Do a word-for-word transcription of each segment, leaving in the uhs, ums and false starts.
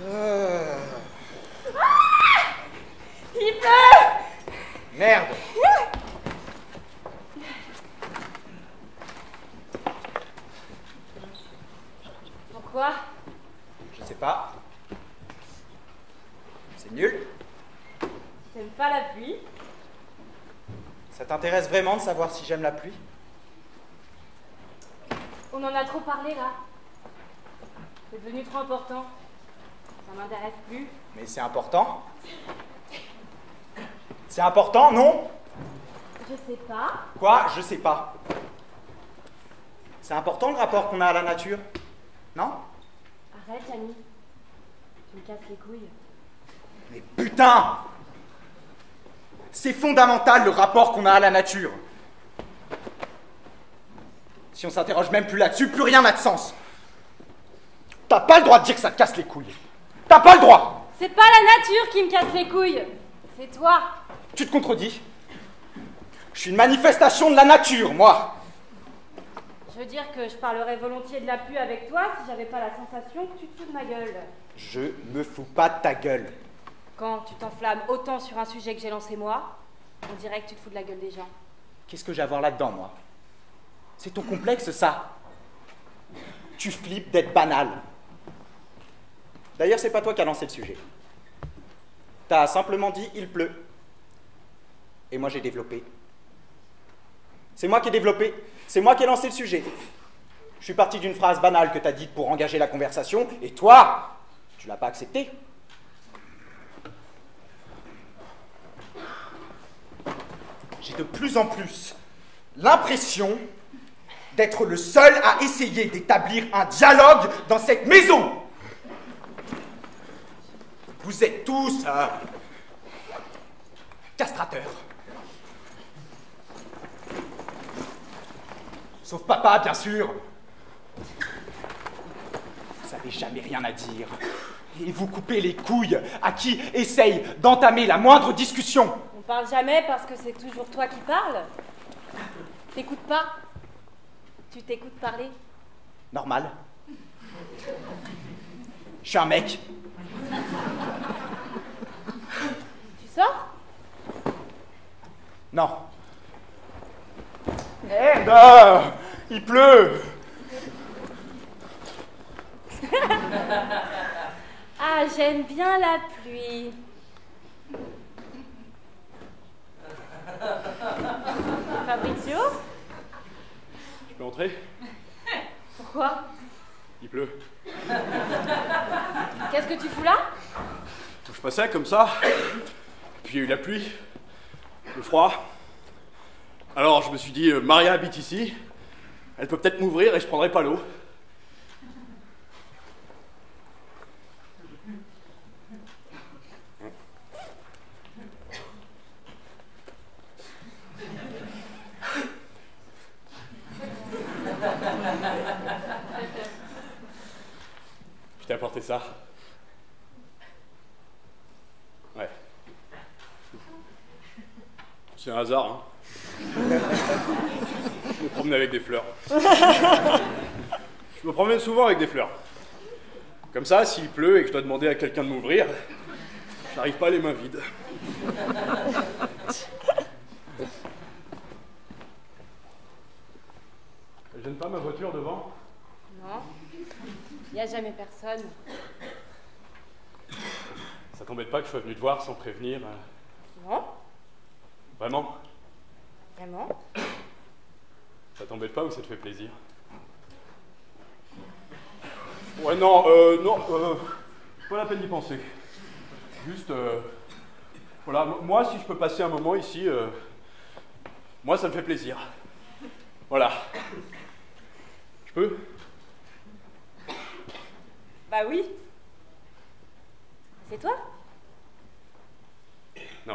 Euh... Ah, il pleut. Merde. Pourquoi? Je sais pas. C'est nul. T'aimes pas la pluie? Ça t'intéresse vraiment de savoir si j'aime la pluie? On en a trop parlé là. C'est devenu trop important. Ça m'intéresse plus. Mais c'est important. C'est important, non? Je sais pas. Quoi? Je sais pas. C'est important le rapport qu'on a à la nature? Non? Arrête, Camille. Tu me casses les couilles. Mais putain! C'est fondamental le rapport qu'on a à la nature. Si on s'interroge même plus là-dessus, plus rien n'a de sens. T'as pas le droit de dire que ça te casse les couilles. T'as pas le droit! C'est pas la nature qui me casse les couilles. C'est toi. Tu te contredis. Je suis une manifestation de la nature, moi. Je veux dire que je parlerais volontiers de la pluie avec toi si j'avais pas la sensation que tu te fous de ma gueule. Je me fous pas de ta gueule. Quand tu t'enflammes autant sur un sujet que j'ai lancé moi, on dirait que tu te fous de la gueule des gens. Qu'est-ce que j'ai à voir là-dedans, moi? C'est ton complexe, ça. Tu flippes d'être banal. D'ailleurs, c'est pas toi qui as lancé le sujet. T'as simplement dit « il pleut ». Et moi, j'ai développé. C'est moi qui ai développé. C'est moi qui ai lancé le sujet. Je suis parti d'une phrase banale que t'as dite pour engager la conversation, et toi, tu l'as pas acceptée. J'ai de plus en plus l'impression d'être le seul à essayer d'établir un dialogue dans cette maison. Vous êtes tous euh, castrateurs. Sauf papa, bien sûr. Vous n'avez jamais rien à dire. Et vous coupez les couilles à qui essaye d'entamer la moindre discussion. On parle jamais parce que c'est toujours toi qui parles. T'écoutes pas. Tu t'écoutes parler. Normal. Je suis un mec. Tu sors? Non. Merde! Il pleut! Ah, j'aime bien la pluie. Fabrizio? Je peux entrer? Pourquoi? Il pleut. Qu'est-ce que tu fous là? Je passais comme ça, puis il y a eu la pluie, le froid. Alors je me suis dit, euh, Maria habite ici, elle peut peut-être m'ouvrir et je prendrai pas l'eau. Je t'ai apporté ça. Ouais. C'est un hasard, hein. Je me promenais avec des fleurs. Je me promène souvent avec des fleurs. Comme ça, s'il pleut et que je dois demander à quelqu'un de m'ouvrir, j'arrive pas les mains vides. Elle gêne pas ma voiture devant? Non. Il n'y a jamais personne. Ça t'embête pas que je sois venu te voir sans prévenir? Non. Vraiment? Vraiment? Ça t'embête pas ou ça te fait plaisir? Ouais, non, euh, non, euh, pas la peine d'y penser. Juste, euh, voilà, moi, si je peux passer un moment ici, euh, moi, ça me fait plaisir. Voilà. Je peux? Bah oui. C'est toi? Non.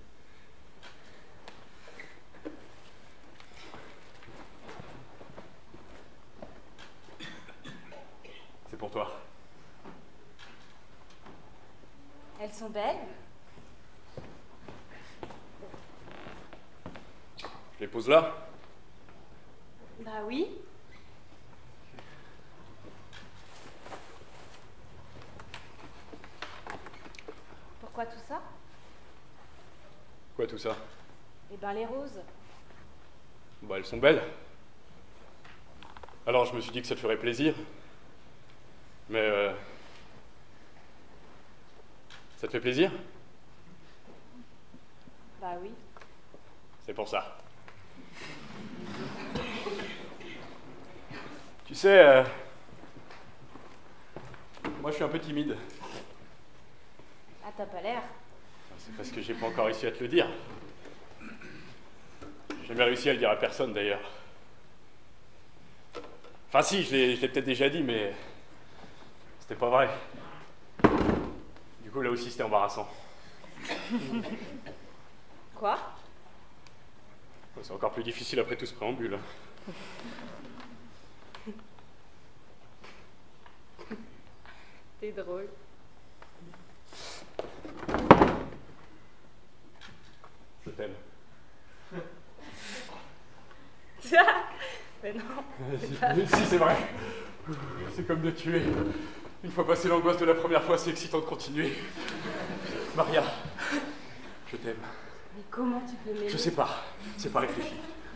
C'est pour toi. Elles sont belles. Je les pose là? Bah oui. tout ça? Eh ben, les roses. Bah, elles sont belles. Alors, je me suis dit que ça te ferait plaisir. Mais, euh... ça te fait plaisir? Bah oui. C'est pour ça. Tu sais, euh... moi je suis un peu timide. Ah, t'as pas l'air. C'est parce que j'ai pas encore réussi à te le dire. J'ai jamais réussi à le dire à personne d'ailleurs. Enfin si, je l'ai, je l'ai peut-être déjà dit, mais c'était pas vrai. Du coup là aussi c'était embarrassant. Quoi? C'est encore plus difficile après tout ce préambule. T'es drôle. Je t'aime. Mais non. Si, pas... si c'est vrai. C'est comme de tuer. Une fois passé l'angoisse de la première fois, c'est excitant de continuer. Maria, je t'aime. Mais comment tu peux m'aimer? Je sais pas. C'est pas réfléchi.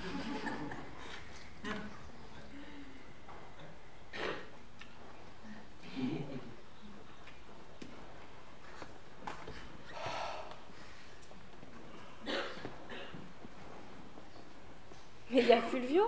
Mais il y a Fulvio?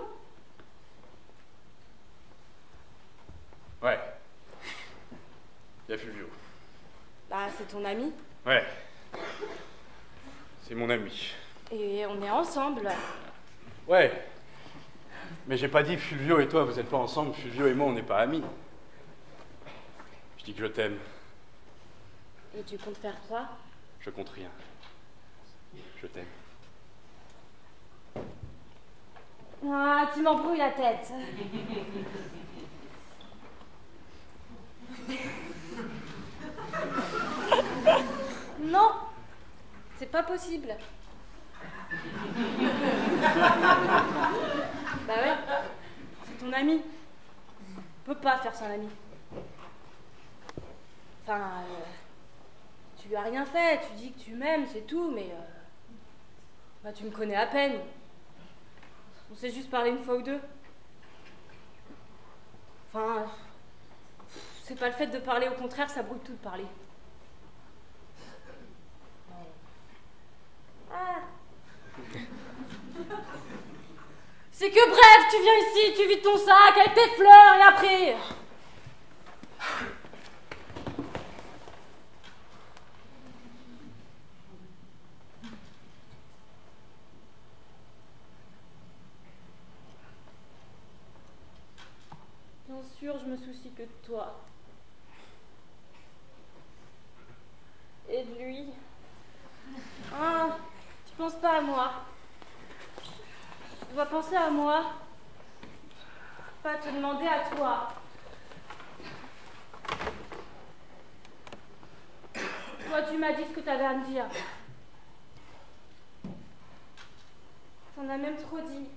Ouais. Il y a Fulvio. Bah, c'est ton ami. Ouais. C'est mon ami. Et on est ensemble. Ouais. Mais j'ai pas dit Fulvio et toi, vous êtes pas ensemble. Fulvio et moi, on n'est pas amis. Je dis que je t'aime. Et tu comptes faire quoi? Je compte rien. Je t'aime. Ah, tu m'embrouilles la tête. Non, c'est pas possible. Bah ouais, c'est ton ami. On peut pas faire sans ami. Enfin, euh, tu lui as rien fait, tu dis que tu m'aimes, c'est tout, mais euh, bah, tu me connais à peine. On s'est juste parlé une fois ou deux. Enfin, c'est pas le fait de parler, au contraire, ça brouille tout de parler. Ah. C'est que bref, tu viens ici, tu vides ton sac avec tes fleurs et après... Bien sûr, je me soucie que de toi. Et de lui. Ah, tu penses pas à moi. Tu dois penser à moi. Pas te demander à toi. Toi, tu m'as dit ce que t'avais à me dire. T'en as même trop dit.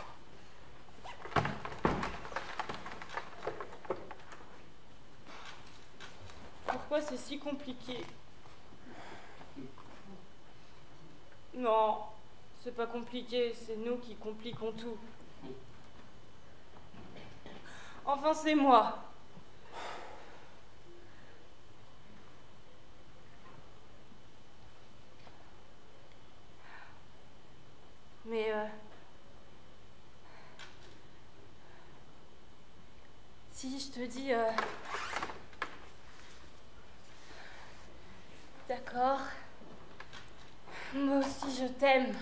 Pourquoi c'est si compliqué? Non, c'est pas compliqué, c'est nous qui compliquons tout. Enfin, c'est moi. Mais euh, si je te dis euh, d'accord, moi aussi je t'aime.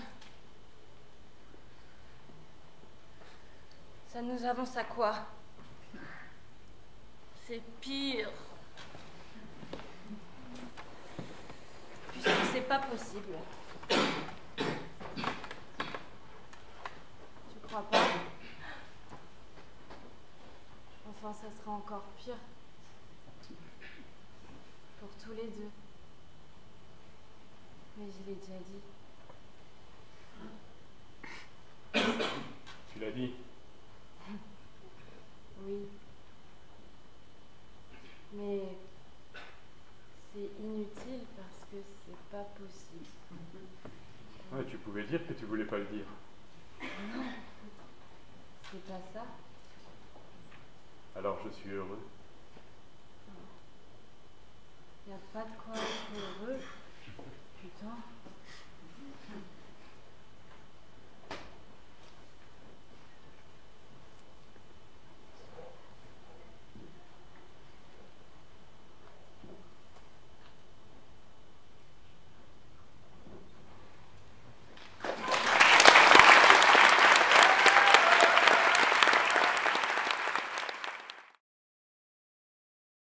Ça nous avance à quoi? C'est pire. Puisque c'est pas possible. Tu crois pas? Enfin, ça sera encore pire. Pour tous les deux. Mais je l'ai déjà dit. Tu l'as dit? Oui. Mais c'est inutile parce que c'est pas possible. Ouais, tu pouvais dire que tu voulais pas le dire. Non, c'est pas ça. Alors je suis heureux. Y a pas de quoi être heureux. Putain.